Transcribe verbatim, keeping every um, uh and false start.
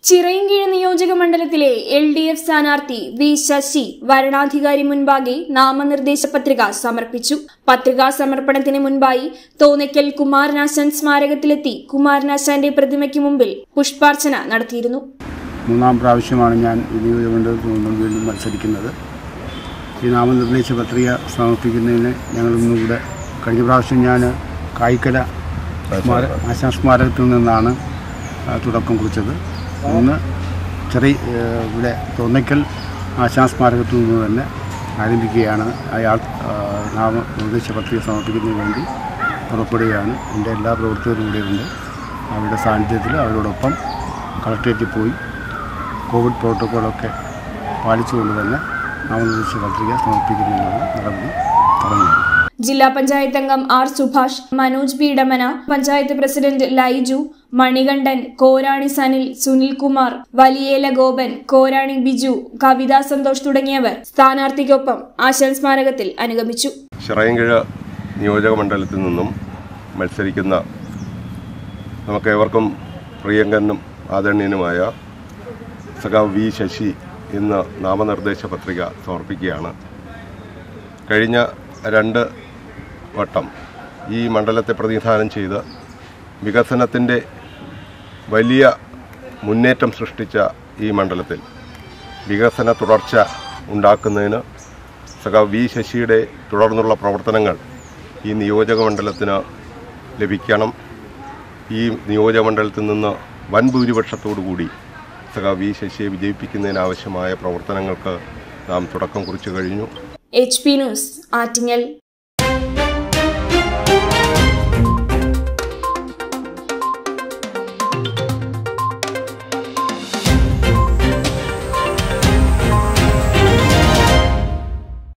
ചിറയൻകീഴ് നിയോജക മണ്ഡലത്തിലെ L D F സ്ഥാനാർത്ഥി വി ശശി വരണാധികാരി മുൻപാകെ നാമനിർദ്ദേശ പത്രിക സമർപ്പിച്ചു. പത്രികാ സമർപ്പണത്തിന് മുൻപായി തോന്നയ്ക്കൽ കുമാരനാശാൻ സ്മാരകത്തിലെത്തി കുമാരനാശാന്റെ പ്രതിമയ്ക്ക് മുമ്പിൽ പുഷ്പാർച്ചന നടത്തിയിരുന്നു. മൂന്നാം പ്രാവശ്യമാണ് ഞാൻ ഈ നിയോജകമണ്ഡലത്തിൽ നിന്നും വീണ്ടും മത്സരിക്കുന്നത്. ഈ നാമനിർദ്ദേശ പത്രിക സമർപ്പിക്കുന്നതിന് ഞങ്ങളിന്നും കൂടെ കഴിഞ്ഞ പ്രാവശ്യം ഞാൻ കായിക്കല ആശാൻ സ്മാരകത്തിൽ നിന്നാണ് തുടക്കം കുറിച്ചത്. ഇന്ന് ചെറിയ ഇവിടെ തോന്നയ്ക്കൽ ആശാൻ സ്മാരകത്തിൽ നിന്ന് തന്നെ ആരംഭിക്കുകയാണ്. അയാൾ നാമനിർദ്ദേശ പത്രിക സമർപ്പിക്കുന്നതിന് വേണ്ടി പുറപ്പെടുകയാണ്. എൻ്റെ എല്ലാ പ്രവർത്തകരും കൂടെയുണ്ട്. അവരുടെ സാന്നിധ്യത്തിൽ അവരോടൊപ്പം കളക്ട്രേറ്റിൽ പോയി കോവിഡ് പ്രോട്ടോക്കോളൊക്കെ പാലിച്ചുകൊണ്ട് തന്നെ നാമനിർദ്ദേശ പത്രിക സമർപ്പിക്കുന്നതിനുള്ള നടപടി തുടങ്ങി. ജില്ലാ പഞ്ചായത്ത് അംഗം ആർ സുഭാഷ്, മനോജ് പീഡമന, പഞ്ചായത്ത് പ്രസിഡന്റ് ലൈജു, മണികണ്ഠൻ, കോരാണി സനിൽ, സുനിൽകുമാർ, വലിയേല ഗോപൻ, കോരാണി ബിജു, കവിതാ സന്തോഷ് തുടങ്ങിയവർ സ്ഥാനാർത്ഥിക്കൊപ്പം ആശാൻ സ്മാരകത്തിൽ അനുഗമിച്ചു. ചിറയൻകീഴ് നിയോജക മണ്ഡലത്തിൽ നിന്നും മത്സരിക്കുന്ന നമുക്കേവർക്കും പ്രിയങ്കരനും ആദരണീയനുമായ സഖാവ് വി ശശി ഇന്ന് നാമനിർദ്ദേശ പത്രിക സമർപ്പിക്കുകയാണ്. കഴിഞ്ഞ രണ്ട് വട്ടം ഈ മണ്ഡലത്തെ പ്രതിനിധാനം ചെയ്ത് വികസനത്തിൻ്റെ വലിയ മുന്നേറ്റം സൃഷ്ടിച്ച ഈ മണ്ഡലത്തിൽ വികസന തുടർച്ച ഉണ്ടാക്കുന്നതിന് സഖാവ് വി ശശിയുടെ തുടർന്നുള്ള പ്രവർത്തനങ്ങൾ ഈ നിയോജക മണ്ഡലത്തിന് ലഭിക്കണം. ഈ നിയോജക മണ്ഡലത്തിൽ നിന്ന് വൻ ഭൂരിപക്ഷത്തോടു കൂടി സഖാവ് വി ശശിയെ വിജയിപ്പിക്കുന്നതിനാവശ്യമായ പ്രവർത്തനങ്ങൾക്ക് നാം തുടക്കം കുറിച്ചു കഴിഞ്ഞു. H P news, Attingal.